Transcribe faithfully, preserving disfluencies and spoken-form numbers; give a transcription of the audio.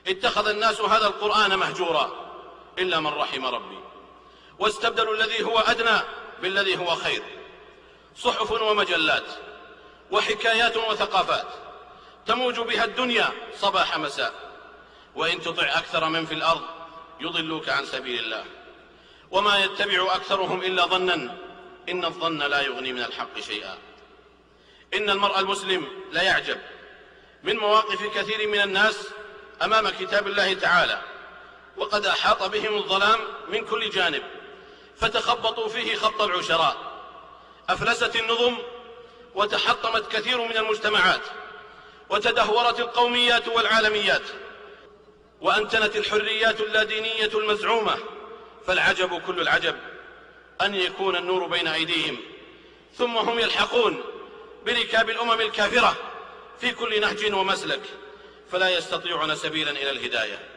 اتخذ الناس هذا القرآن مهجورا إلا من رحم ربي، واستبدلوا الذي هو أدنى بالذي هو خير. صحف ومجلات وحكايات وثقافات تموج بها الدنيا صباح مساء، وإن تطع أكثر من في الأرض يضلوك عن سبيل الله، وما يتبع أكثرهم إلا ظنا إن الظن لا يغني من الحق شيئا. إن المرء المسلم لا يعجب من مواقف كثير من الناس أمام كتاب الله تعالى، وقد أحاط بهم الظلام من كل جانب، فتخبطوا فيه خبط العشراء. أفلست النظم وتحطمت كثير من المجتمعات، وتدهورت القوميات والعالميات، وأنتنت الحريات اللادينية المزعومة. فالعجب كل العجب أن يكون النور بين أيديهم، ثم هم يلحقون بركاب الأمم الكافرة في كل نهج ومسلك، فلا يستطيعون سبيلا إلى الهداية.